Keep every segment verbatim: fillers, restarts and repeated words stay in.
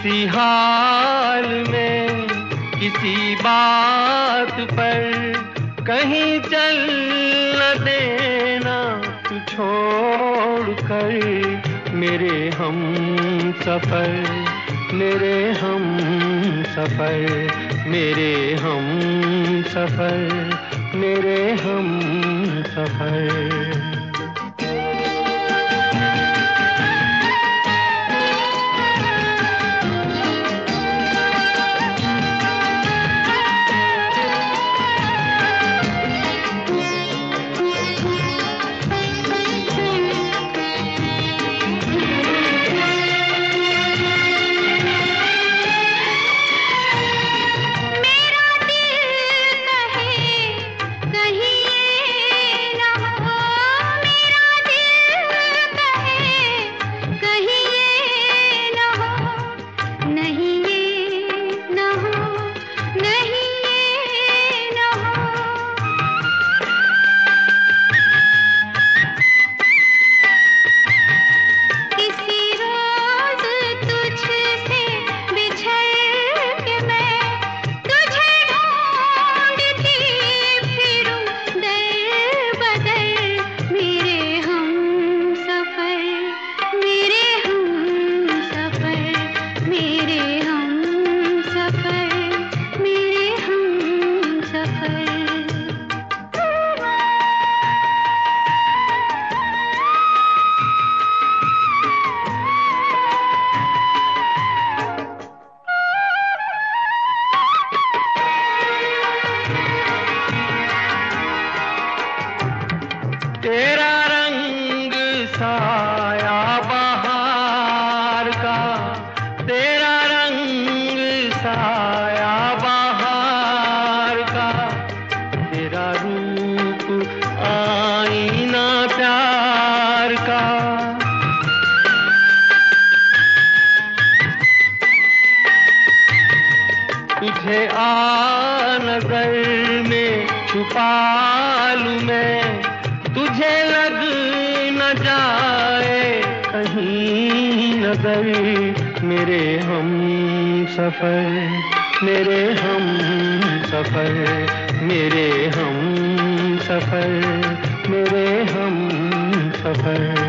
किसी हाल में किसी बात पर कहीं चल न देना तू छोड़ कर मेरे हम सफर, मेरे हम सफर, मेरे हम सफर, मेरे हम सफर। तेरा रंग साया बहार का, तेरा रंग साया बहार का, तेरा रूप आईना प्यार का। तुझे आ नजर में छुपा लूं मैं, तुझे लग न जाए कहीं नजर मेरे हम सफर, मेरे हम सफर, मेरे हम सफर, मेरे हम सफर।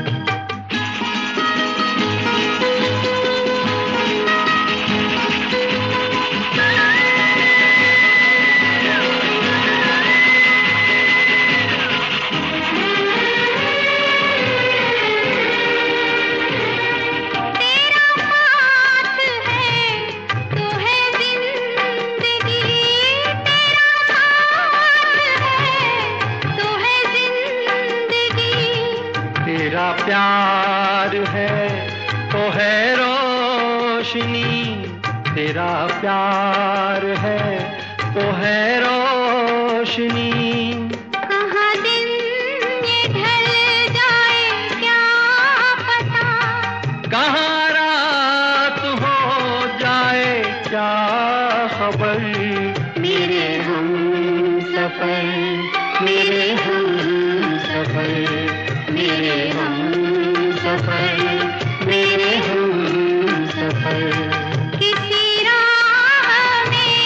तेरा प्यार है तो है रोशनी, तेरा प्यार है तो है रोशनी। कहाँ दिन ये ढल जाए क्या पता, कहाँ रात हो जाए क्या खबर। मेरे हम सफर, मेरे हम सफर, मेरे हम सफर, मेरे हम सफर। किसी राह में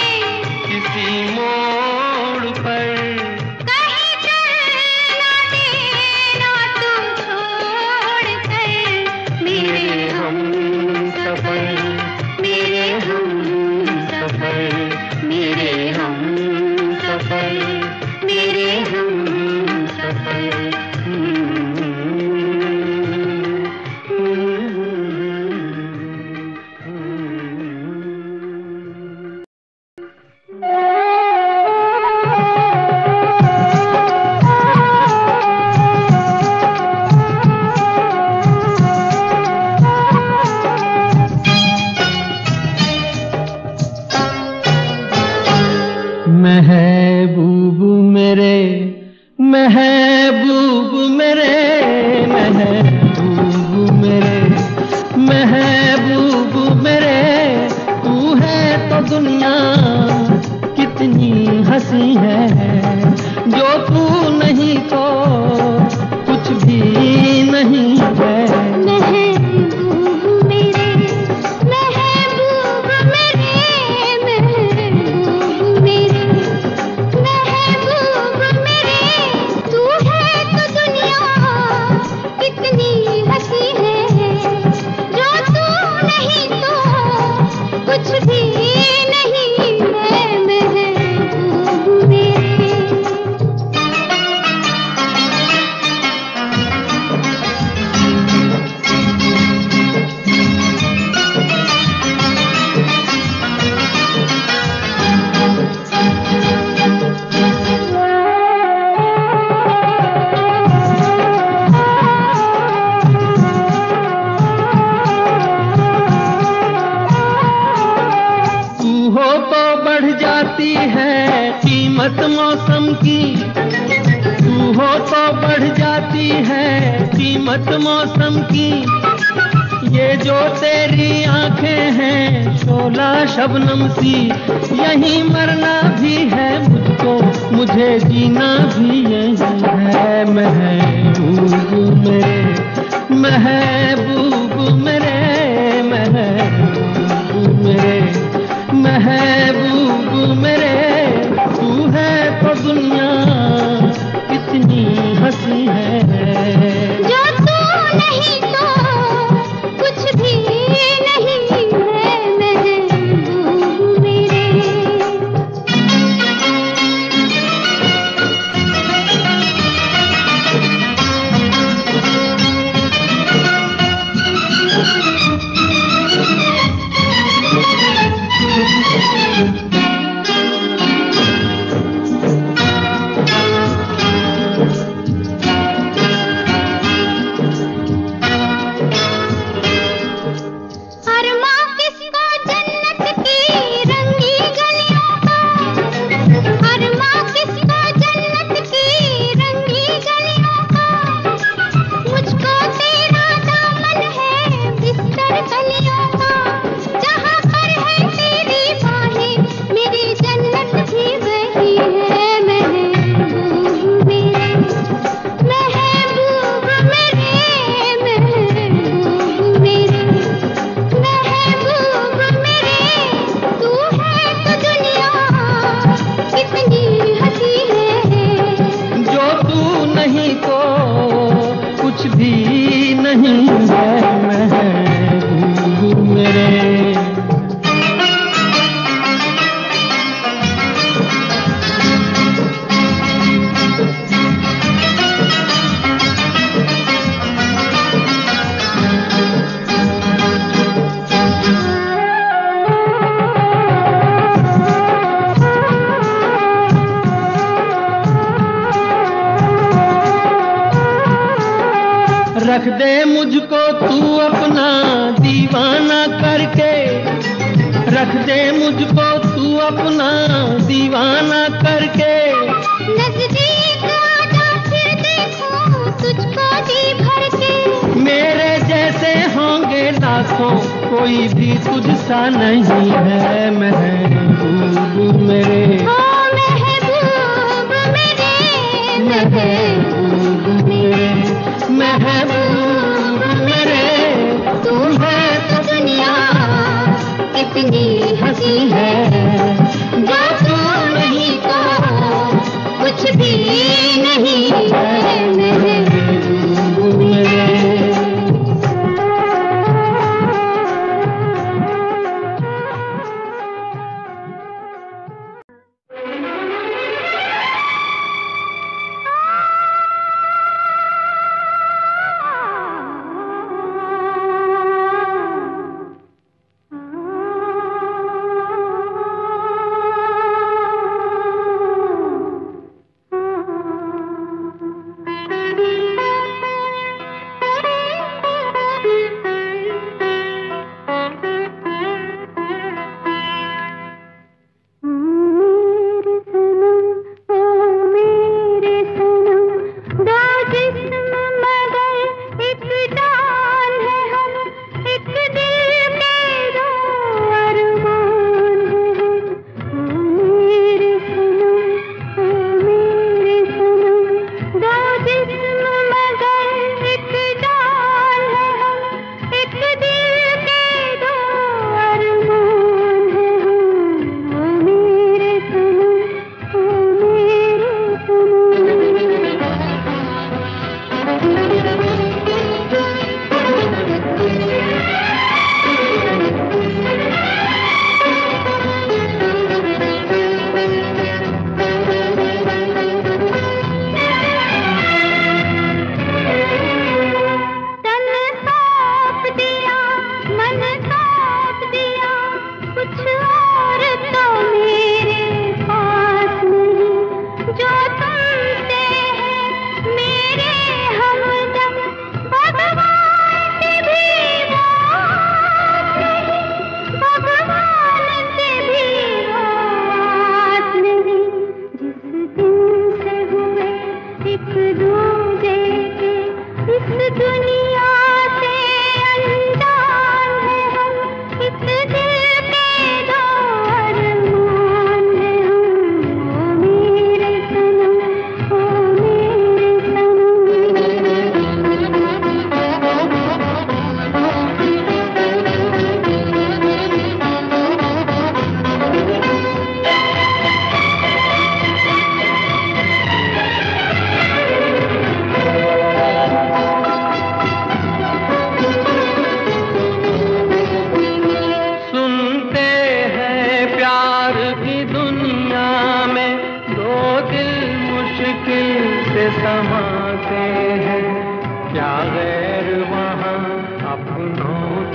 जाती है कीमत मौसम की, ये जो तेरी आंखें हैं शोला शबनम सी, यहीं मरना भी है मुझको, मुझे जीना भी यही है। महबूब मेरे, महबूब मेरे, महबूब मेरे, महबूब मेरे, तू है तो दुनिया कितनी हंसी है। जो तू नहीं तो कुछ भी नहीं है महबूब मेरे। रख दे मुझको तू अपना दीवाना करके, रख दे मुझको तू अपना दीवाना करके। नजदीक आजा फिर देखूं तुझको जी भर के, मेरे जैसे होंगे लाखों कोई भी तुझसा नहीं है। महबूब मेरे, ओ महबूब मेरे, महबूब मेरे, महबूब मेरे, तू है तो दुनिया कितनी हंसी है। जो तू नहीं तो कुछ भी नहीं है महबूब मेरे।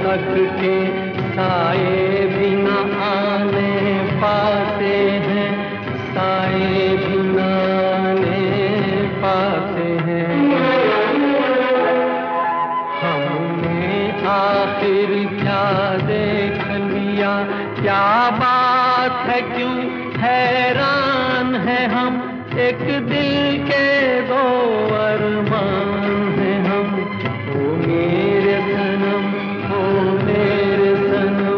हक के साए भी न आने पाते हैं, साए भी न आने पाते हैं। हमने आखिर क्या देख लिया, क्या बात है, क्यों हैरान है हम, एक दिल के दो अरमान हैं हम। ओ मेरे सनम, ओ मेरे सनम।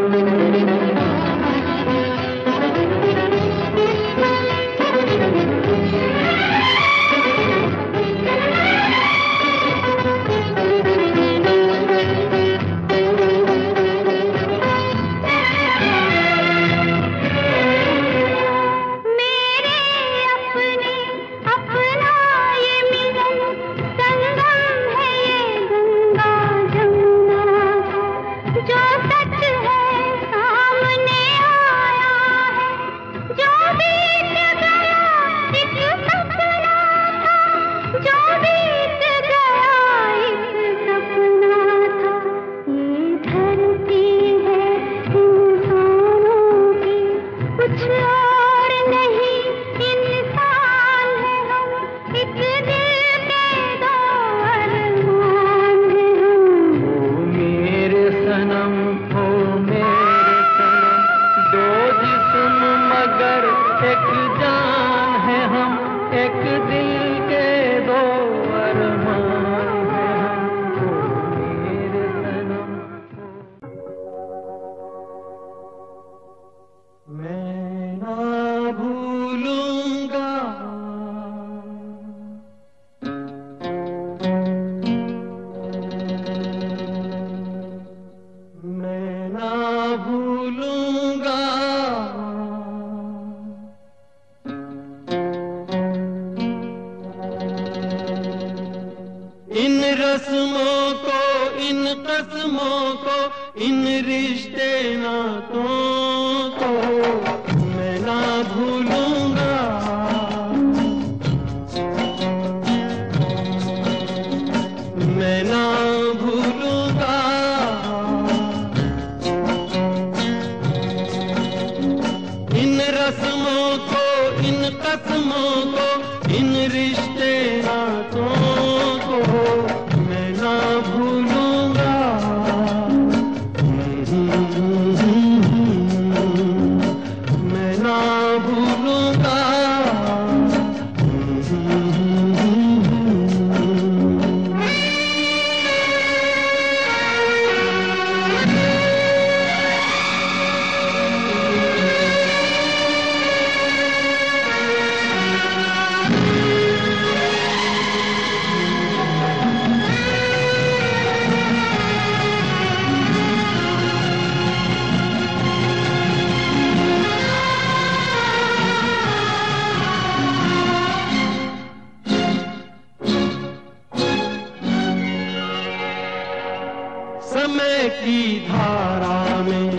समय की धारा में,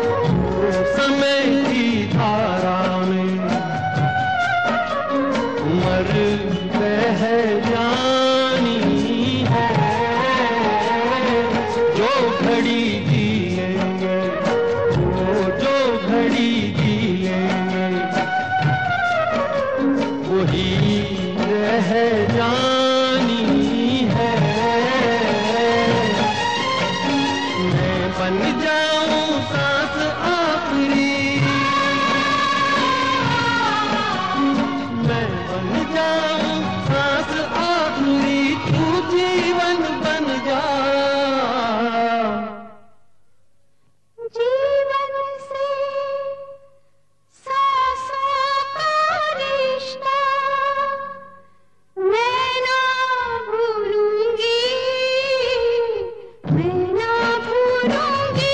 समय की धारा में मर रह जानी है। जो घड़ी जिएंगे वो जो घड़ी जिएंगे वही रह जानी है। बन जाऊं सांस आखिरी, मैं बन जाऊं सांस आखिरी, तू जीवन बन जा। जीवन से सांसों का रिश्ता मैं ना भूलूंगी, मैं ना भूलूंगी।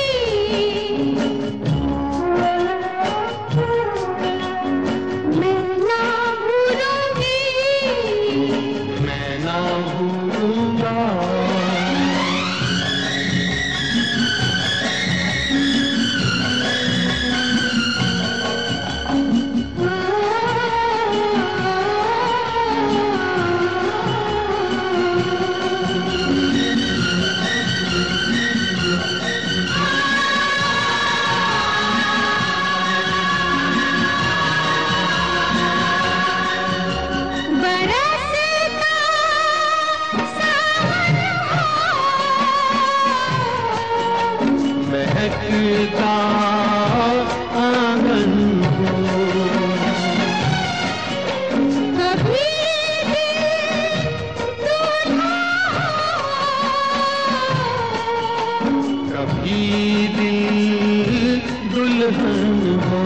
मैं ना भूलूंगी, मैं ना भूलूंगा। महकता आंगन हो। कभी कभी दिल दुल्हन हो।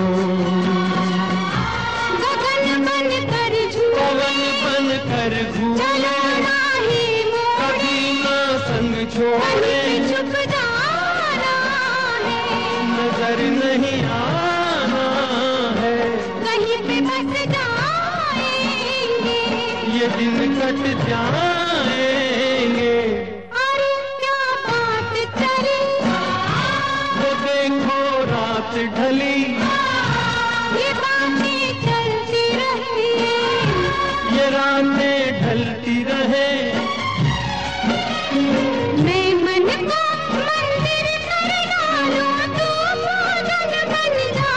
गगन बन कर झूमे, पवन बन कर घूमे, कभी ना संग छोड़े, चुप जाना है, नजर नहीं आना है, कहीं पे बस जाएंगे, ये दिन कट जाएंगे। अरे क्या बात करी, वो देखो रात ढली, ये बातें चलती रही, ये रातें ढलती रहे। मैं मन को मंदिर कर डालूं, तू भोजन बन जा।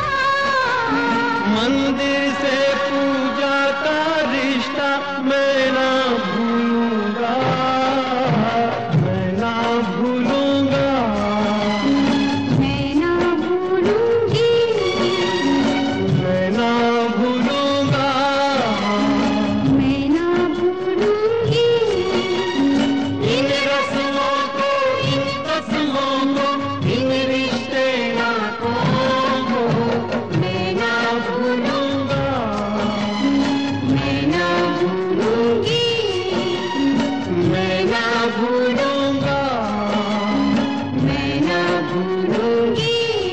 मंदिर से पूजा का रिश्ता मैं ना भूलूंगा, मैं ना भूलूंगा, मैं ना भूलूंगी, मैं ना भूलूंगा, मैं ना भूलूंगी, इन रस्मों को, इन कसमों को, इन रिश्ते नातों को मैं ना भूलूंगा, मैं ना भूलूंगी, मैं ना भूलूंगा। मैं ना भूलूंगी।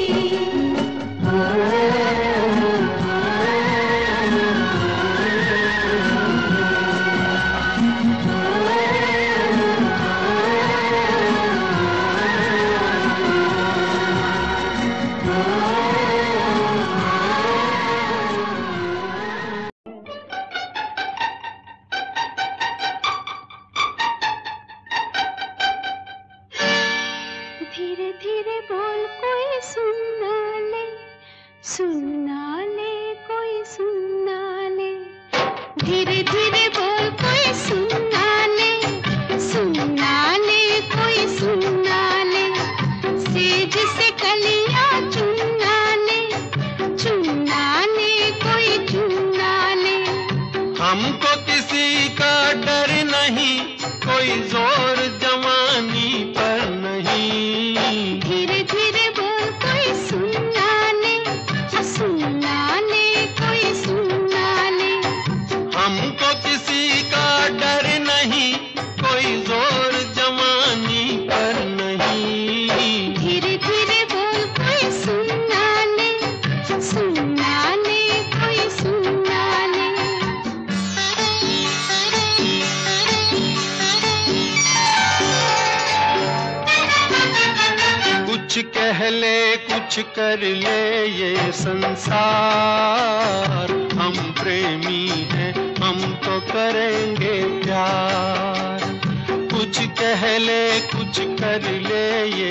धीरे धीरे बोल, कोई सुन ना ले, सुन ना ले, कोई सुन ना ले। धीरे धीरे बोल, कोई सुन ना ले, सुन ना ले, कोई सुन ना ले। सेज से कलियां चुन ना ले, चुन ना ले, कोई चुन ना ले। हमको किसी का डर नहीं, कोई जोर जवानी पर नहीं। धीरे धीरे बोल, कोई सुन ना ले, सुन ना ले, कोई सुन ना ले। हमको किसी का डर नहीं, कोई जोर जवानी पर नहीं। धीरे धीरे बोल, कोई सुन ना ले, सुन ना ले, कोई सुन ना ले। कुछ कह ले, कुछ कर ले ये संसार, हम प्रेमी हैं, हम तो करेंगे प्यार। कुछ कह ले, कुछ कर ले ये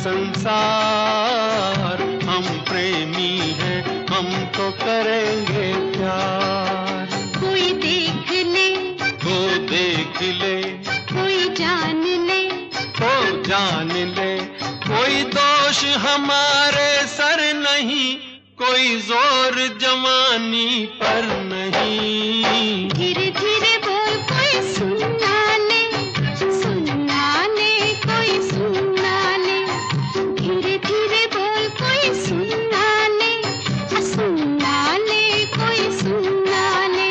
संसार, हम प्रेमी हैं, हम तो करेंगे प्यार। कोई देख ले, वो देख ले, कोई जान ले, वो जान ले, कोई दोष हमारे सर नहीं, कोई जोर जवानी पर नहीं। धीरे धीरे बोल, कोई सुन ना ले, सुन ना ले, कोई सुन ना ले। धीरे धीरे बोल, कोई सुन ना ले, सुन ना ले, कोई सुन ना ले।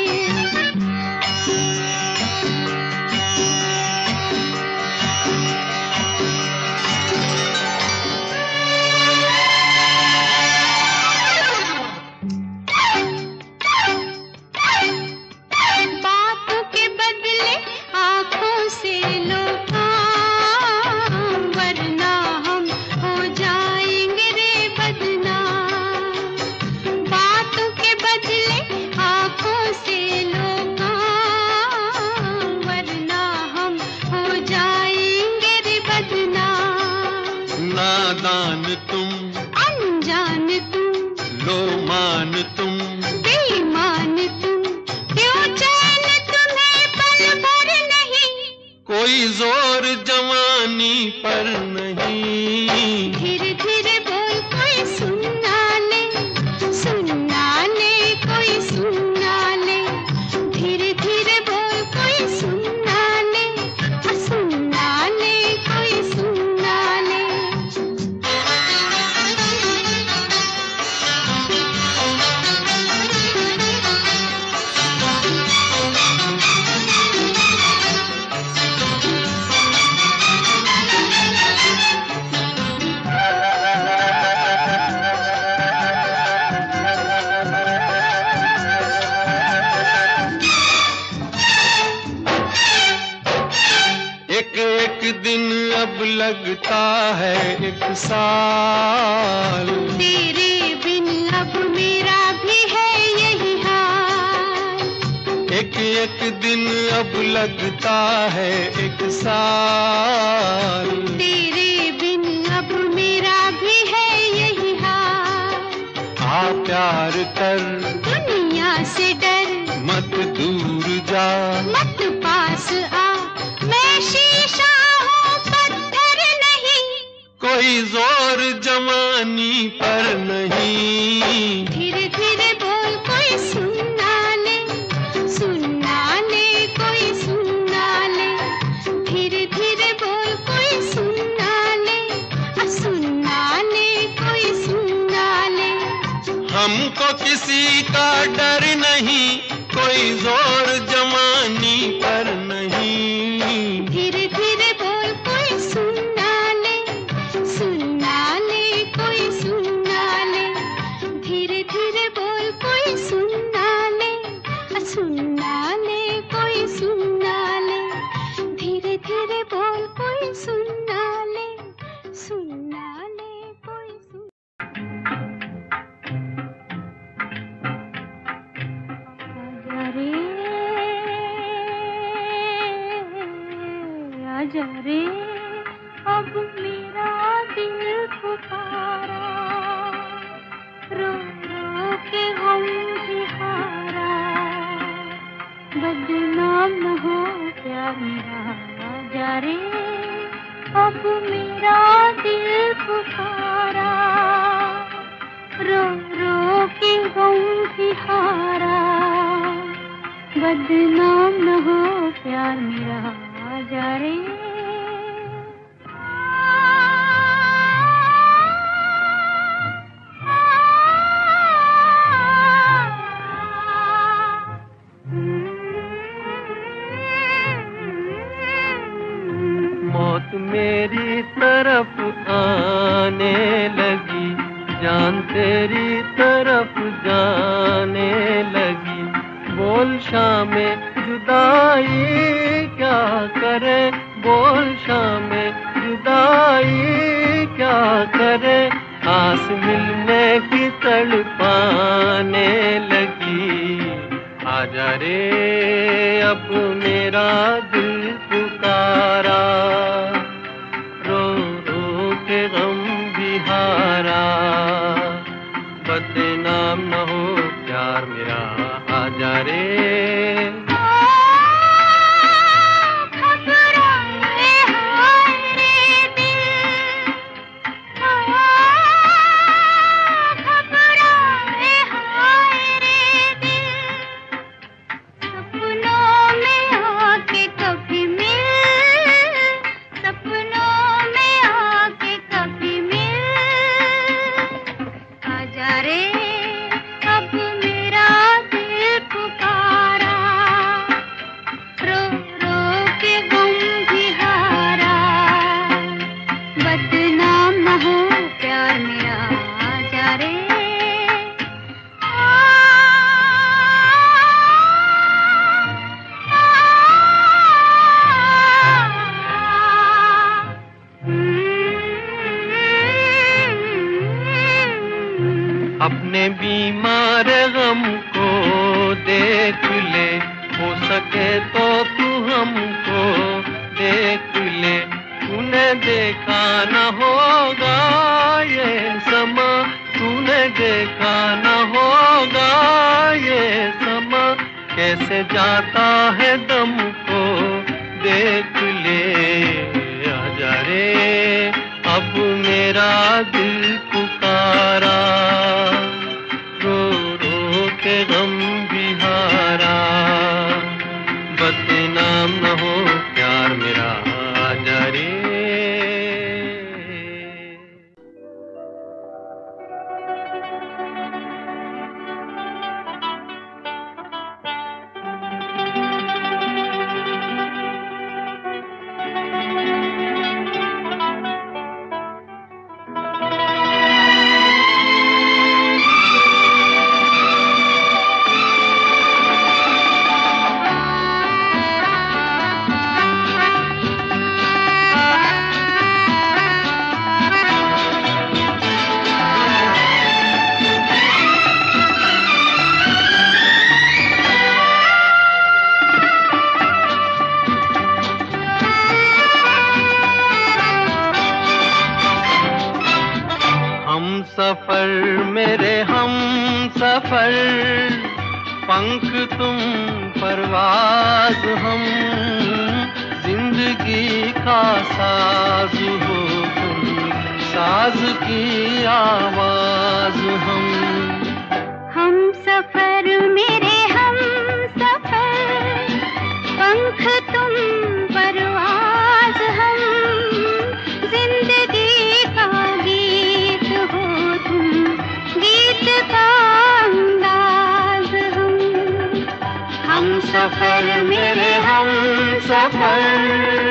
बातों के बदले आंखों से लो काम, वरना हम हो जाएंगे रे बदनाम। बातों के बदले आंखों से लो काम, वरना हम हो जाएंगे रे बदनाम। नादान तुम, अनजान तुम, लो मान तुम, बेईमान तुम, क्यों चैन तुम्हें पल भर नहीं। कोई जोर जवानी पर नहीं। धीरे धीरे बोल, एक दिन अब लगता है एक साल, तेरे बिन अब मेरा भी है यही हाल। एक एक दिन अब लगता है एक साल, तेरे बिन अब मेरा भी है यही हाल। आ प्यार कर दुनिया से डर, मत दूर जा, मत पास आ, मैं शीशा हूँ पत्थर नहीं, कोई जोर जवानी पर नहीं। धीरे धीरे बोल कोई सुनना ले, सुनना ले कोई सुनना ले, धीरे धीरे बोल कोई सुनना ले, आ सुनना ले कोई सुनना ले। हमको किसी का डर नहीं, कोई जोर जवानी पर नहीं। धीरे धीरे बोल कोई सुनना ले, सुनना ले कोई सुनना ले, धीरे धीरे बोल कोई सुनना ले, सुनना ले कोई सुनना ले, धीरे धीरे बोल कोई सुनना ले, सुनना ले कोई सुन। आजा रे अब मेरा दिल पुकारा, रो रो के हम भी हारा, बदनाम न हो प्यार मेरा। आजा रे अब मेरा दिल पुकारा, रो रो के हम भी हारा, बदनाम न हो प्यार मेरा। आजा रे मौत मेरी तरफ आने लगी, जान तेरी तरफ जाने लगी, बोल शामे जुदाई क्या करे, बोल शामे जुदाई क्या करे, आस मिलने की तड़पाने लगी। आजा रे अब मेरा दिल पुकारा, रो रो के गम भी हारा, बदनाम न हो प्यार मेरा। आजा रे अपने बीमार गम को देख ले, हो सके तो तू हमको देख ले, तूने देखा न होगा ये समा, तूने देखा न होगा ये समा, कैसे जाता है दम को देख ले। आजा रे अब मेरा दिल पुकारा, रो रो के गम भी हारा, बदनाम न हो प्यार मेरा। आजा रे सफर मेरे हम सफर, पंख तुम परवाज हम, जिंदगी का साज हो तुम, साज की आवाज हम। हम सफर मेरे हम सफर, पंख तुम परवाज हम, जिंदगी का गीत हो तुम, गीत का अंदाज हम। हम सफर मेरे हम सफर।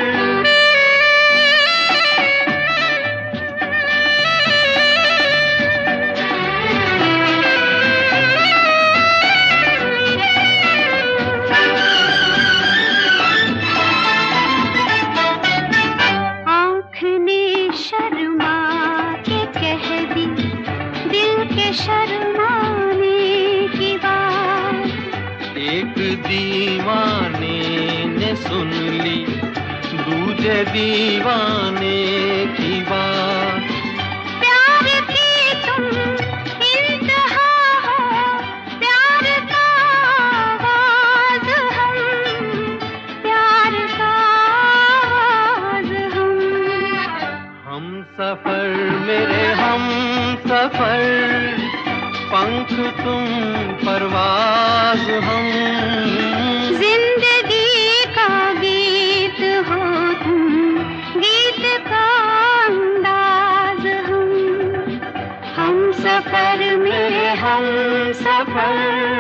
शर्माने की बात एक दीवाने ने सुन ली दूजे दीवाने की बात। प्यार की तुम इंतहा हो, प्यार का आवाज हम, प्यार का आवाज हम। हम सफर मेरे हम सफर, पंख तुम परवाज हम, जिंदगी का गीत हो तुम, गीत का अंदाज हम। हम सफर मेरे हम सफर।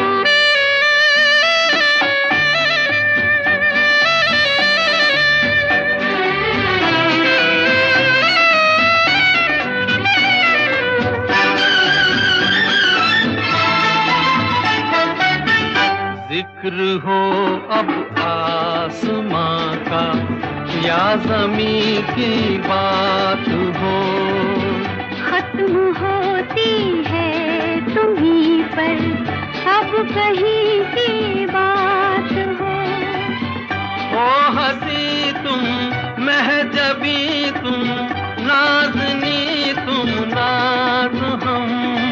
जिक्र हो अब आसमां का या ज़मीं की बात हो, खत्म होती है तुम्हीं पर अब कहीं की बात हो। ओ हंसी तुम महजबी तुम, नाज़नी तुम नाज हम,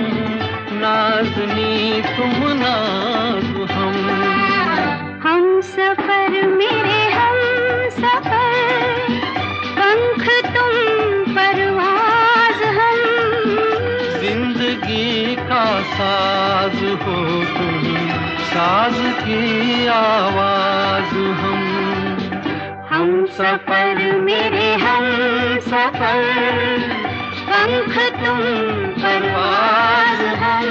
नाज़नी तुम नाज हम। हम सफर मेरे हम सफर, पंख तुम परवाज हम, जिंदगी का साज हो तुम, साज की आवाज हम। हम सफर मेरे हम सफर, पंख तुम परवाज हम,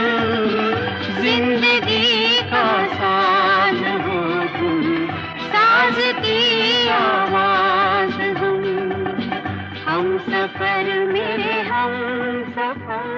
जिंदगी का साज हो तुम, साज की आवाज हम। हम सफर मेरे हम सफर।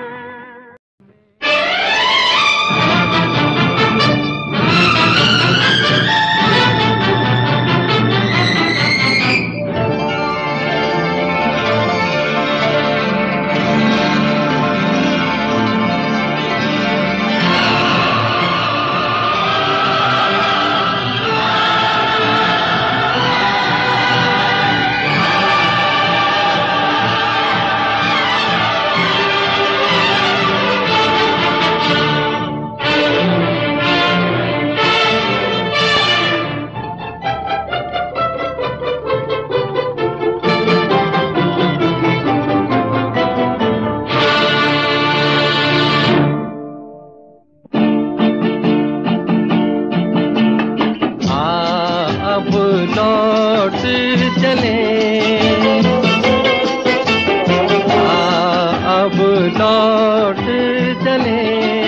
लौट चले,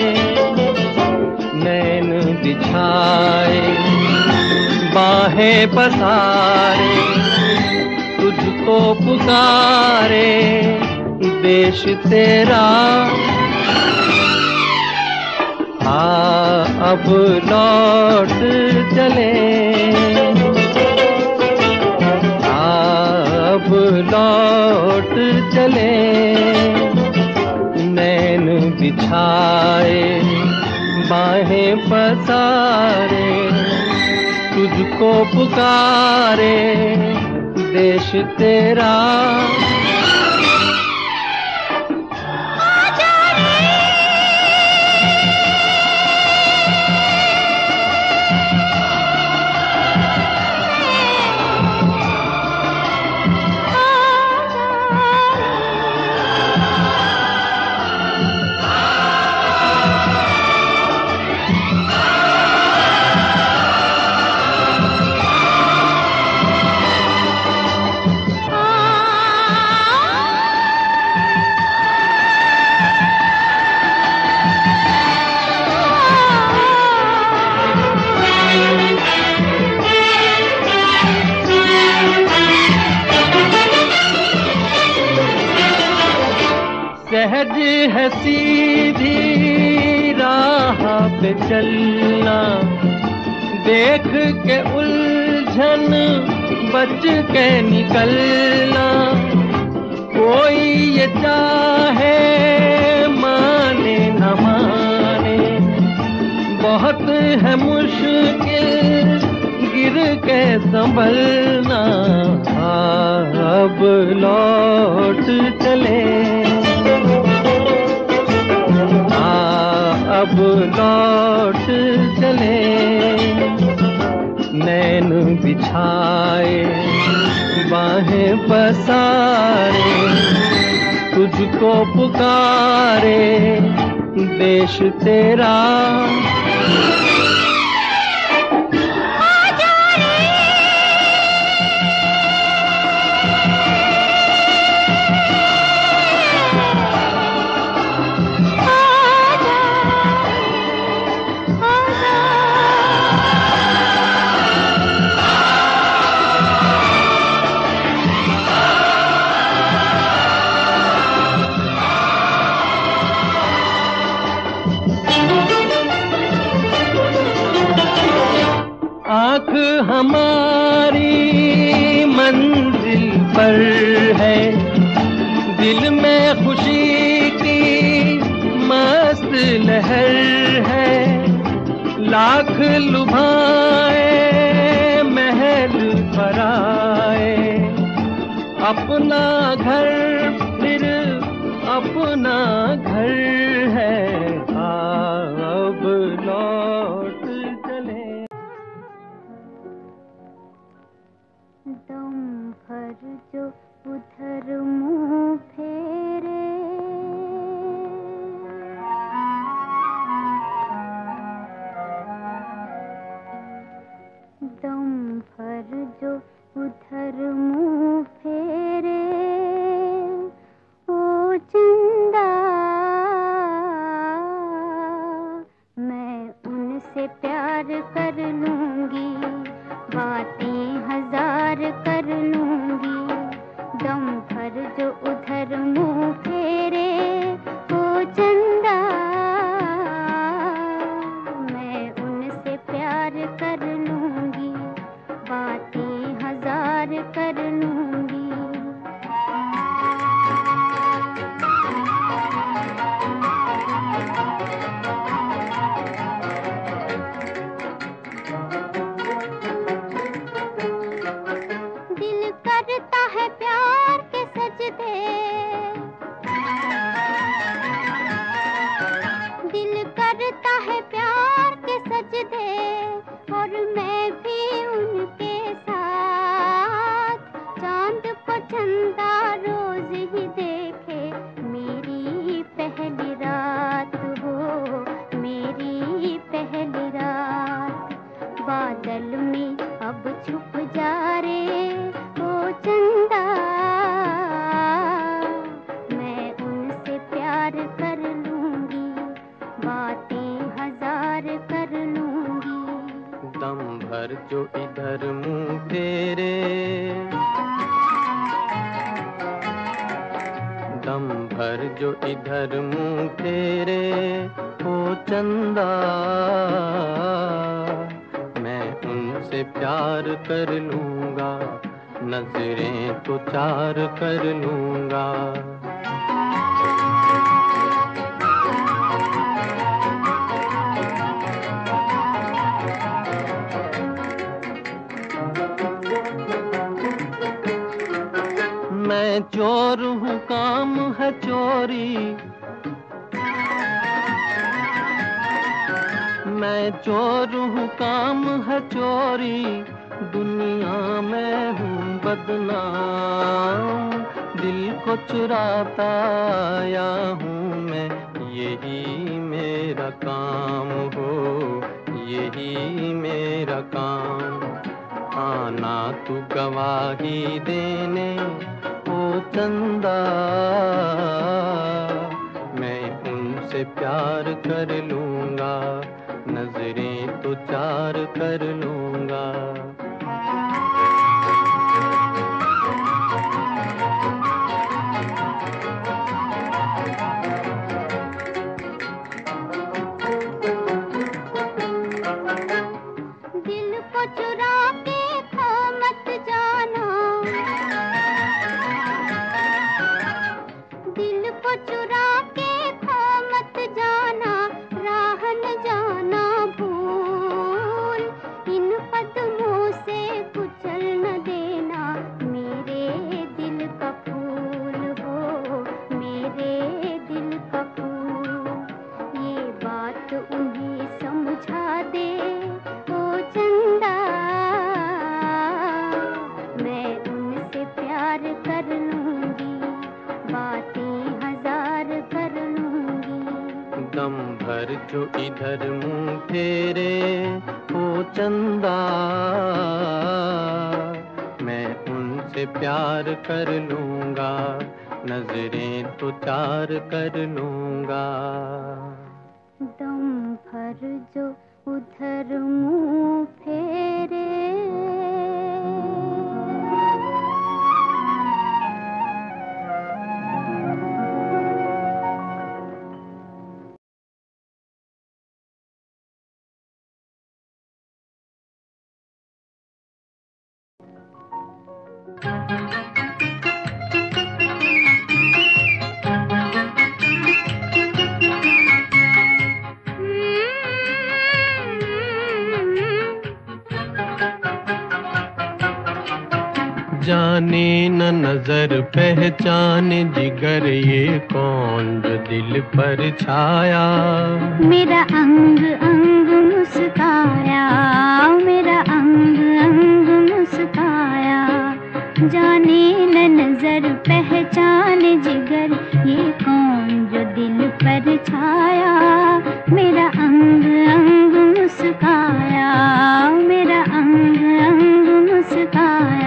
नैन बिछाए बाहें पसारे, तुझको पुकारे देश तेरा। आ अब लौट चले, आ अब लौट चले, नैन बिछाए बाहें पसारे, तुझको पुकारे देश तेरा। आजा सहज है सीधी राह पे चलना, देख के उलझन बच के निकलना। कोई ये चाहे माने न माने, बहुत है मुश्किल गिर के संभलना। अब लौट चले, अब लौट चले, नैन बिछाए बाहें पसारे, तुझको पुकारे देश तेरा। आँख हमारी मंजिल पर है, दिल में खुशी की मस्त लहर है। लाख लुभाए महल पर आए, अपना घर फिर अपना घर है। अब लौट दम भर जो उधर मुँह फेरे, दम भर जो उधर मुँह फेरे, ओ चंदा मैं उनसे प्यार कर लूँगी, बातें हजार कर लूँगी। दम भर जो उधर मुँह फेरे, ओ चंदा मैं उनसे प्यार कर लूँगी, बातें हजार कर लूँगी। करता है प्यार के सजदे, दिल करता है प्यार के सजदे, और मैं भी उनके साथ। चांद को चंदा रोज ही देखे, मेरी पहली रात हो, मेरी पहली रात। बादल में अब छुप जा रे चंदा, मैं उनसे प्यार कर लूँगी, बातें हजार कर लूँगी। दम भर जो इधर मुँह फेरे, दम भर जो इधर मुँह फेरे, ओ चंदा मैं उनसे प्यार कर लूँगा, नजरें तो चार कर लूँगा। मैं चोर हूँ काम है चोरी, मैं चोर हूँ काम है चोरी, दुनिया में हूँ बदनाम। दिल को चुराता आया हूँ मैं, यही मेरा काम हो, यही मेरा काम। आना तू गवाही देने ओ चंदा, मैं उनसे प्यार कर लूँगा, नजरें तो चार कर लूँगा। भर जो इधर मुंह फेरे ओ चंदा, मैं उनसे प्यार कर लूंगा, नजरें तो चार कर लूंगा। दम भर जो उधर मुंह फेरे जाने न नजर पहचाने जिगर ये कौन जो दिल पर छाया। मेरा अंग अंग मुस्काया, मेरा अंग अंग मुस्काया। जाने न नजर पहचाने जिगर ये कौन जो दिल पर छाया। मेरा अंग अंग मुस्काया, मेरा अंग अंग मुस्काया।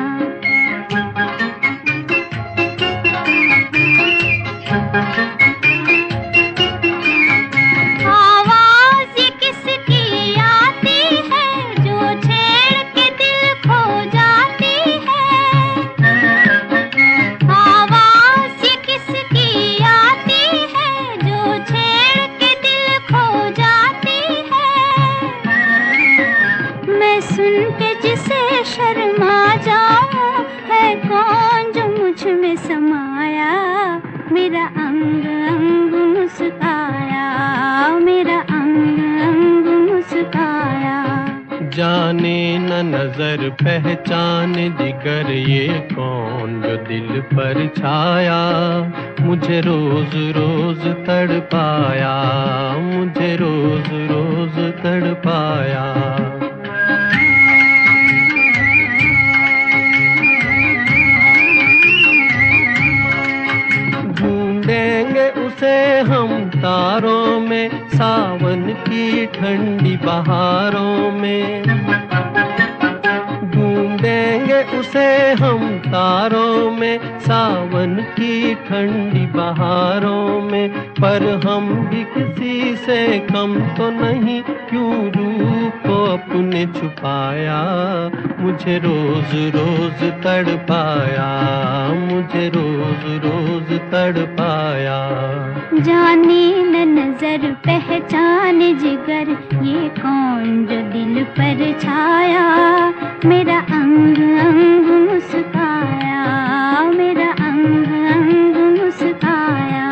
आवाज़ किसकी आती है जो छेड़ के दिल खो जाती है। आवाज़ किसकी आती है जो छेड़ के दिल खो जाती है। मैं सुन के जिसे शर्मा जाऊं, है कौन जो मुझ में समाया। मेरा अंग अंग मुस्काया, मेरा अंग अंग मुस्काया। जाने न नजर पहचाने जिगर ये कौन जो दिल पर छाया। मुझे रोज रोज तड़पाया, मुझे रोज रोज तड़पाया। ढूंढेंगे उसे हम तारों में, सावन की ठंडी बहारों में। ढूंढेंगे उसे हम तारों में, सावन की ठंडी बहारों में। पर हम भी किसी से कम तो नहीं, क्यों रूप को अपने छुपाया। मुझे रोज रोज तड़पाया, मुझे रोज रोज तड़पाया। जाने न नजर पहचाने जिगर ये कौन जो दिल पर छाया। मेरा अंग अंग मुस्काया, मेरा अंग अंग मुस्काया।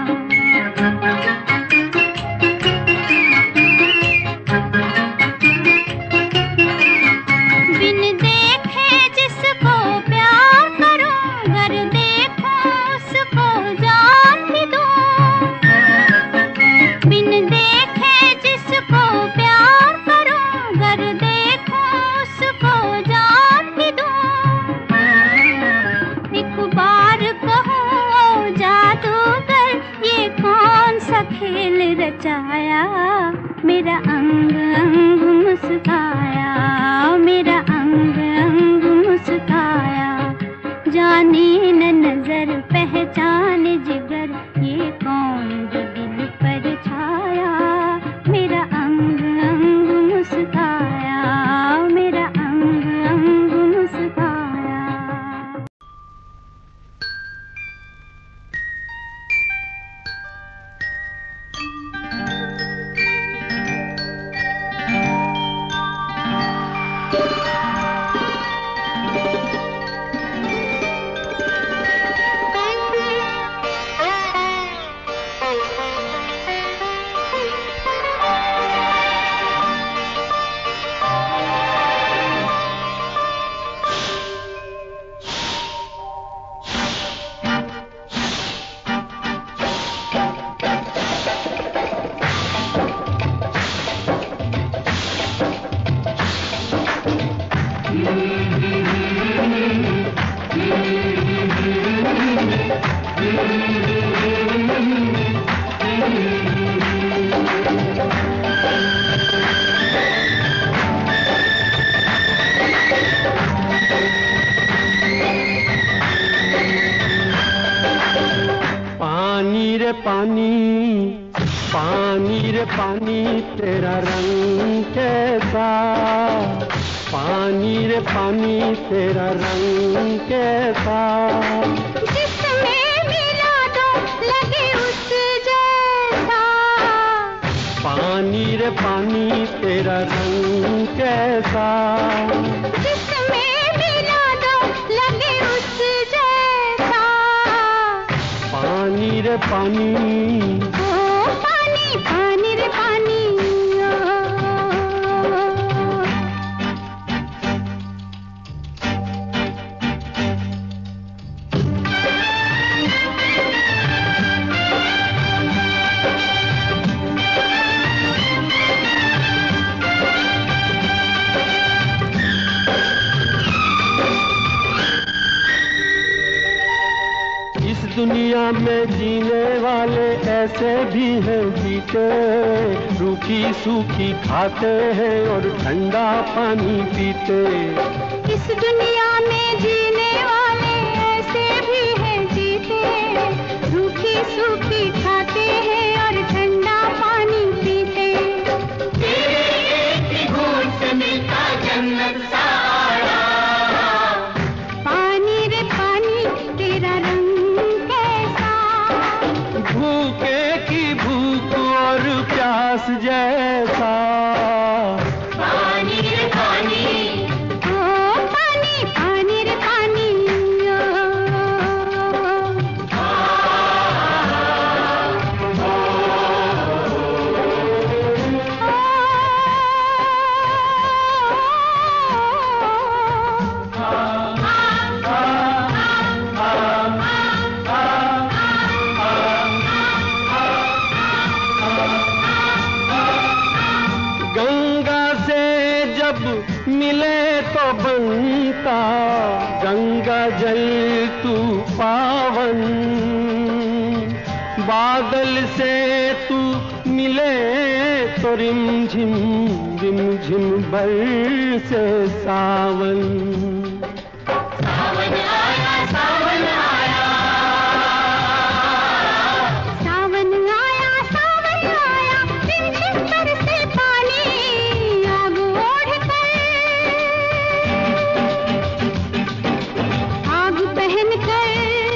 बिन देखे जिसको प्यार करूं, गर देखो उसको जान भी दूं। बिन देखे जिसको प्यार करूं, गर देखो उसको जान भी दूं। एक बार कहूं ओ जादूगर, ये कौन सा खेल रचाया। मेरा अंग अंग मुस्काया, मेरा अंग अंग मुस्काया। जाने न नजर पहचाने जिगर ये कौन जो दिल पर छाया। मेरा अंग अंग मुस्काया, मेरा अंग अंग मुस्काया। पानी रे पानी, पानी रे पानी तेरा रंग कैसा, पानी रे पानी तेरा रंग कैसा, जिसमें मिला दो लगे उस जैसा, पानी रे पानी तेरा रंग कैसा, जिसमें मिला दो लगे उस जैसा, पानी रे पानी, ओ पानी पानी रे पानी, दुनिया में जीने वाले ऐसे भी हैं जीते, रूखी सूखी खाते हैं और ठंडा पानी पीते। इस दुनिया में जीने वाले ऐसे भी हैं जीते, रूखी सूखी खाते हैं और ठंडा पानी पीते। तेरे एक ही घूंट से मिलता जन्नत सारा, पानी रे पानी तेरा रंग भूखे की भूख और प्यास जैसा, पानी रे पानी, ओ पानी पानी रे पानी, मिले तो बनता गंगा जल तू पावन, बादल से तू मिले तो रिमझिम रिमझिम बरसे सावन, सावन आया सावन आया, सावन आया सावन आया, रिमझिम बरसे पानी, आग ओढ़ कर, आग पहन कर,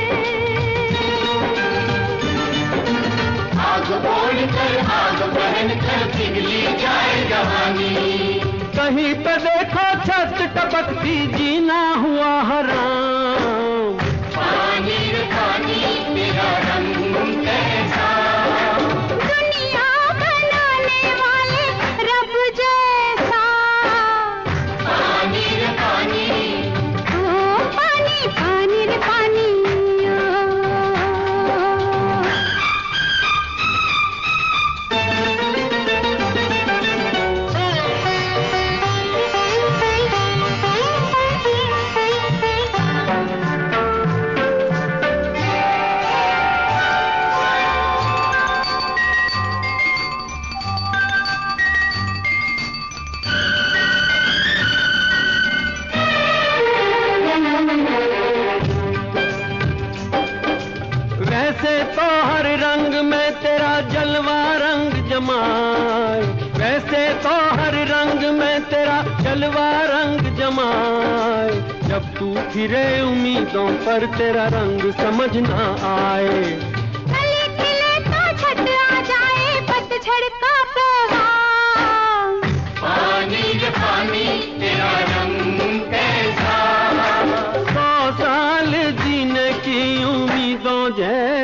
आग ओढ़ कर आग पहन कर पिघली जाए जवानी। कहीं पे देखो छत टपकती जीना हुआ हराम, पानी रे पानी तेरा रंग कैसा, दुनिया बनाने वाले रब जैसा, पानी रे पानी, ओ पानी पानी रे पानी, वैसे तो हर रंग में तेरा जलवा रंग जमाए, वैसे तो हर रंग में तेरा जलवा रंग जमाए, जब तू फिरे उम्मीदों पर तेरा रंग समझ ना आए, कली खिले तो छट आ जाए पतझड़ का पैगाम, पानी रे पानी तेरा रंग कैसा, सौ साल जीने की उम्मीदों जैसा,